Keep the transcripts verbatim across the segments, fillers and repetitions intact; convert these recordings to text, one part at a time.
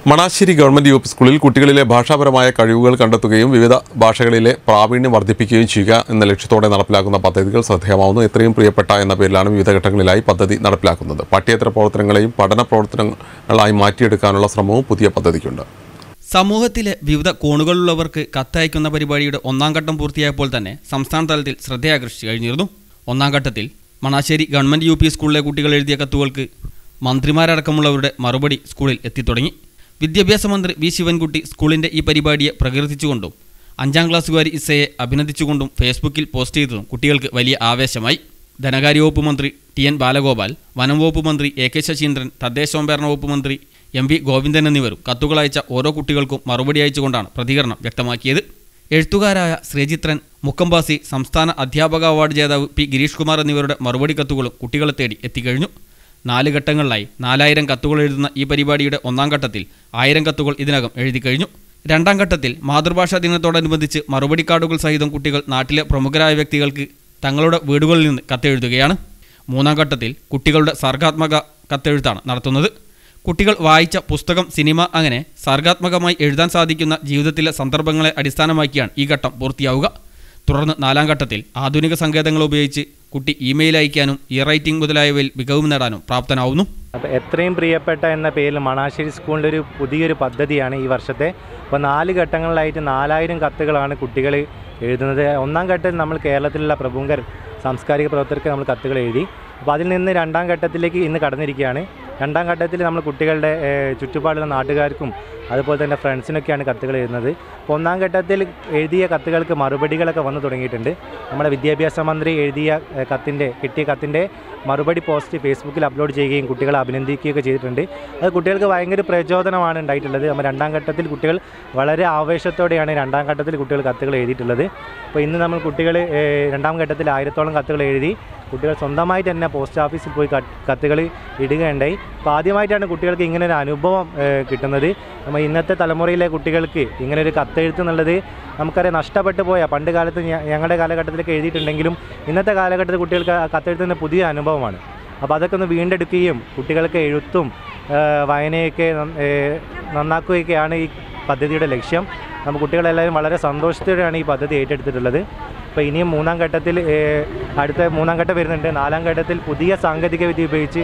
Manassery government U P സ്കൂളിൽ കുട്ടികളിലെ ഭാഷാപരമായ കഴിവുകൾ കണ്ടെത്തുകയും വിവിധ ഭാഷകളിലെ പ്രാവീണ്യം വർദ്ധിപ്പിക്കുകയും ചെയ്യുക എന്ന ലക്ഷ്യത്തോടെ നടപ്പിലാക്കുന്ന പദ്ധതികൾ ശ്രദ്ധേയമാവുന്നു. എത്രയും പ്രിയപ്പെട്ട എന്ന പേരിലാണ് വിവിധ ഘട്ടങ്ങളിലായി പദ്ധതി നടപ്പിലാക്കുന്നത്. പാഠ്യേതര പ്രവർത്തനങ്ങളെയും പഠന പ്രവർത്തനങ്ങളായി മാറ്റിയെടുക്കാനുള്ള ശ്രമവും പുതിയ പദ്ധതിക്കുണ്ട്. സമൂഹത്തിലെ വിവിധ കോണുകളിലുള്ളവർക്ക് കത്തയക്കുന്ന പരിപാടിയുടെ ഒന്നാം ഘട്ടം പൂർത്തിയായപ്പോൾ തന്നെ സംസ്ഥാന തലത്തിൽ ശ്രദ്ധയാകർഷിച്ചു കഴിഞ്ഞിരുന്നു. ഒന്നാം ഘട്ടത്തിൽ മണാശ്ശേരി ഗവൺമെന്റ് യു പി സ്കൂളിലെ കുട്ടികൾ എഴുതിയ കത്തുകൾക്ക് മന്ത്രിമാരടക്കമുള്ളവരുടെ മറുപടി സ്കൂളിൽ എത്തിത്തുടങ്ങി. വിദ്യാഭ്യാസ മന്ത്രി വി ശിവൻകുട്ടി സ്കൂളിൻ്റെ ഈ പരിപാടിയെ പ്രകീർത്തിച്ചുകൊണ്ടും അഞ്ചാം ക്ലാസ്സുകാരി ഇസയെ അഭിനന്ദിച്ചുകൊണ്ടും ഫേസ്ബുക്കിൽ പോസ്റ്റ് ചെയ്തതും കുട്ടികൾക്ക് വലിയ ആവേശമായി. ധനകാര്യ വകുപ്പ് മന്ത്രി ടി എൻ ബാലഗോപാൽ, വനം വകുപ്പ് മന്ത്രി എ കെ ശശീന്ദ്രൻ, തദ്ദേശ സ്വയംഭരണ വകുപ്പ് മന്ത്രി എം വി ഗോവിന്ദൻ എന്നിവരും കത്തുകളയച്ച ഓരോ കുട്ടികൾക്കും മറുപടി അയച്ചുകൊണ്ടാണ് പ്രതികരണം വ്യക്തമാക്കിയത്. എഴുത്തുകാരായ ശ്രീജിത്രൻ മുക്കമ്പാസി, സംസ്ഥാന അധ്യാപക അവാർഡ് ജേതാവ് പി ഗിരീഷ് കുമാർ എന്നിവരുടെ മറുപടി കത്തുകളും കുട്ടികളെ തേടി എത്തിക്കഴിഞ്ഞു. നാല് ഘട്ടങ്ങളിലായി നാലായിരം കത്തുകൾ എഴുതുന്ന ഈ പരിപാടിയുടെ ഒന്നാം ഘട്ടത്തിൽ ആയിരം കത്തുകൾ ഇതിനകം എഴുതി കഴിഞ്ഞു. രണ്ടാം ഘട്ടത്തിൽ മാതൃഭാഷാ ദിനത്തോടനുബന്ധിച്ച് മറുപടി കാർഡുകൾ സഹിതം കുട്ടികൾ നാട്ടിലെ പ്രമുഖരായ വ്യക്തികൾക്ക് തങ്ങളുടെ വീടുകളിൽ നിന്ന് കത്തെഴുതുകയാണ്. മൂന്നാം ഘട്ടത്തിൽ കുട്ടികളുടെ സർഗാത്മക കത്തെഴുത്താണ് നടത്തുന്നത്. കുട്ടികൾ വായിച്ച പുസ്തകം, സിനിമ അങ്ങനെ സർഗാത്മകമായി എഴുതാൻ സാധിക്കുന്ന ജീവിതത്തിലെ സന്ദർഭങ്ങളെ അടിസ്ഥാനമാക്കിയാണ് ഈ ഘട്ടം പൂർത്തിയാവുക. തുടർന്ന് നാലാം ഘട്ടത്തിൽ ആധുനിക സങ്കേതങ്ങൾ ഉപയോഗിച്ച് കുട്ടി ഇമെയിൽ അയക്കാനും ഇ റൈറ്റിംഗ് മുതലായവയിൽ മികവ് നേടാനും പ്രാപ്തനാവുന്നു. അപ്പോൾ എത്രയും പ്രിയപ്പെട്ട എന്ന പേരിൽ മണാശ്ശേരി സ്കൂളിൻ്റെ ഒരു പുതിയൊരു പദ്ധതിയാണ് ഈ വർഷത്തെ. അപ്പോൾ നാല് ഘട്ടങ്ങളിലായിട്ട് നാലായിരം കത്തുകളാണ് കുട്ടികൾ എഴുതുന്നത്. ഒന്നാം ഘട്ടത്തിൽ നമ്മൾ കേരളത്തിലുള്ള പ്രമുഖർ സാംസ്കാരിക പ്രവർത്തകർക്ക് നമ്മൾ കത്തുകൾ എഴുതി. അപ്പോൾ അതിൽ നിന്ന് രണ്ടാം ഘട്ടത്തിലേക്ക് ഇന്ന് കടന്നിരിക്കുകയാണ്. രണ്ടാം ഘട്ടത്തിൽ നമ്മൾ കുട്ടികളുടെ ചുറ്റുപാടുള്ള നാട്ടുകാർക്കും അതുപോലെ തന്നെ ഫ്രണ്ട്സിനൊക്കെയാണ് കത്തുകൾ എഴുതുന്നത്. അപ്പോൾ ഒന്നാം ഘട്ടത്തിൽ എഴുതിയ കത്തുകൾക്ക് മറുപടികളൊക്കെ വന്നു തുടങ്ങിയിട്ടുണ്ട്. നമ്മുടെ വിദ്യാഭ്യാസ മന്ത്രി എഴുതിയ കത്തിൻ്റെ കിട്ടിയ കത്തിൻ്റെ മറുപടി പോസ്റ്റ് ഫേസ്ബുക്കിൽ അപ്ലോഡ് ചെയ്യുകയും കുട്ടികളെ അഭിനന്ദിക്കുകയൊക്കെ ചെയ്തിട്ടുണ്ട്. അത് കുട്ടികൾക്ക് ഭയങ്കര പ്രചോദനമാണ് ഉണ്ടായിട്ടുള്ളത്. നമ്മൾ രണ്ടാം ഘട്ടത്തിൽ കുട്ടികൾ വളരെ ആവേശത്തോടെയാണ് രണ്ടാം ഘട്ടത്തിൽ കുട്ടികൾ കത്തുകൾ എഴുതിയിട്ടുള്ളത്. അപ്പോൾ ഇന്ന് നമ്മൾ കുട്ടികൾ രണ്ടാം ഘട്ടത്തിൽ ആയിരത്തോളം കത്തുകൾ എഴുതി കുട്ടികൾ സ്വന്തമായിട്ട് തന്നെ പോസ്റ്റ് ഓഫീസിൽ പോയി കത്തുകൾ ഇടുകയുണ്ടായി. അപ്പോൾ ആദ്യമായിട്ടാണ് കുട്ടികൾക്ക് ഇങ്ങനെ ഒരു അനുഭവം കിട്ടുന്നത്. നമ്മൾ ഇന്നത്തെ തലമുറയിലെ കുട്ടികൾക്ക് ഇങ്ങനൊരു കത്തെഴുത്ത് എന്നുള്ളത് നമുക്കറിയാം നഷ്ടപ്പെട്ടു പോയ പണ്ട് കാലത്ത് ഞങ്ങളുടെ കാലഘട്ടത്തിലൊക്കെ എഴുതിയിട്ടുണ്ടെങ്കിലും ഇന്നത്തെ കാലഘട്ടത്തിൽ കുട്ടികൾക്ക് കത്തെഴുത്തുന്ന പുതിയ അനുഭവമാണ്. അപ്പോൾ അതൊക്കെ ഒന്ന് വീണ്ടെടുക്കുകയും കുട്ടികൾക്ക് എഴുത്തും വായനയൊക്കെ നന്നാക്കുകയൊക്കെയാണ് ഈ പദ്ധതിയുടെ ലക്ഷ്യം. നമ്മൾ കുട്ടികളെല്ലാവരും വളരെ സന്തോഷത്തോടെയാണ് ഈ പദ്ധതി ഏറ്റെടുത്തിട്ടുള്ളത്. അപ്പോൾ ഇനിയും മൂന്നാം ഘട്ടത്തിൽ അടുത്ത മൂന്നാം ഘട്ടം വരുന്നുണ്ട്. നാലാം ഘട്ടത്തിൽ പുതിയ സാങ്കേതികവിദ്യ ഉപയോഗിച്ച്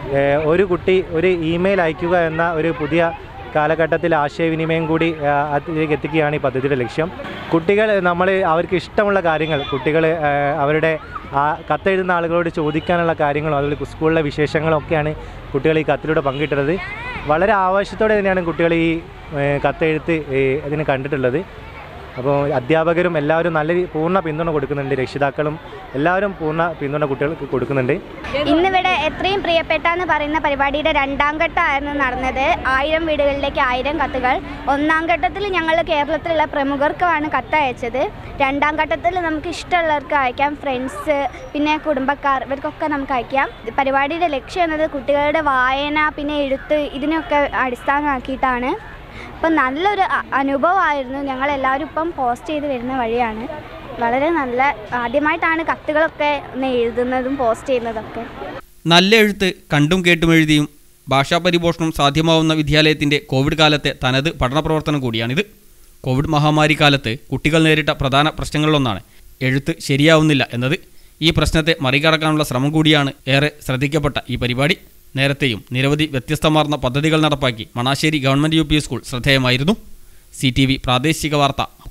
ഒരു കുട്ടി ഒരു ഇമെയിൽ അയക്കുക എന്ന ഒരു പുതിയ കാലഘട്ടത്തിൽ ആശയവിനിമയം കൂടി അതിലേക്ക് എത്തിക്കുകയാണ് ഈ പദ്ധതിയുടെ ലക്ഷ്യം. കുട്ടികൾ നമ്മൾ അവർക്ക് ഇഷ്ടമുള്ള കാര്യങ്ങൾ കുട്ടികൾ അവരുടെ ആ കത്തെഴുതുന്ന ആളുകളോട് ചോദിക്കാനുള്ള കാര്യങ്ങളും അതുപോലെ സ്കൂളിലെ വിശേഷങ്ങളൊക്കെയാണ് കുട്ടികൾ ഈ കത്തിലൂടെ പങ്കിട്ടുള്ളത്. വളരെ ആവേശത്തോടെ തന്നെയാണ് കുട്ടികൾ ഈ കത്തെഴുത്ത് അതിന് കണ്ടിട്ടുള്ളത്. അപ്പോൾ അധ്യാപകരും എല്ലാവരും നല്ല പൂർണ്ണ പിന്തുണ കൊടുക്കുന്നുണ്ട്. രക്ഷിതാക്കളും എല്ലാവരും പൂർണ്ണ പിന്തുണ കുട്ടികൾക്ക് കൊടുക്കുന്നുണ്ട്. ഇന്നിവിടെ എത്രയും പ്രിയപ്പെട്ട എന്ന് പറയുന്ന പരിപാടിയുടെ രണ്ടാം ഘട്ടമായിരുന്നു നടന്നത്. ആയിരം വീടുകളിലേക്ക് ആയിരം കത്തുകൾ. ഒന്നാം ഘട്ടത്തിൽ ഞങ്ങൾ കേരളത്തിലുള്ള പ്രമുഖർക്കാണ് കത്തയച്ചത്. രണ്ടാം ഘട്ടത്തിൽ നമുക്ക് ഇഷ്ടമുള്ളവർക്ക് അയക്കാം, ഫ്രണ്ട്സ് പിന്നെ കുടുംബക്കാർ ഇവർക്കൊക്കെ നമുക്ക് അയക്കാം. പരിപാടിയുടെ ലക്ഷ്യം എന്നത് കുട്ടികളുടെ വായന പിന്നെ എഴുത്ത് ഇതിനൊക്കെ അടിസ്ഥാനമാക്കിയിട്ടാണ്. അപ്പം നല്ലൊരു അനുഭവമായിരുന്നു. ഞങ്ങളെല്ലാവരും ഇപ്പം പോസ്റ്റ് ചെയ്ത് വരുന്ന വഴിയാണ്. വളരെ നല്ല ആദ്യമായിട്ടാണ് കത്തുകളൊക്കെ എഴുതുന്നതും പോസ്റ്റ് ചെയ്യുന്നതൊക്കെ. നല്ല എഴുത്ത് കണ്ടും കേട്ടും എഴുതിയും ഭാഷാ പരിപോഷണം സാധ്യമാവുന്ന വിദ്യാലയത്തിൻ്റെ കോവിഡ് കാലത്തെ തനത് പഠന പ്രവർത്തനം കൂടിയാണിത്. കോവിഡ് മഹാമാരി കാലത്ത് കുട്ടികൾ നേരിട്ട പ്രധാന പ്രശ്നങ്ങളിലൊന്നാണ് എഴുത്ത് ശരിയാവുന്നില്ല എന്നത്. ഈ പ്രശ്നത്തെ മറികടക്കാനുള്ള ശ്രമം കൂടിയാണ് ഏറെ ശ്രദ്ധിക്കപ്പെട്ട ഈ പരിപാടി. നേരത്തെയും നിരവധി വ്യത്യസ്തമാർന്ന പദ്ധതികൾ നടപ്പാക്കി Manassery government U P school ശ്രദ്ധേയമായിരുന്നു. സി ടി വി പ്രാദേശിക വാർത്ത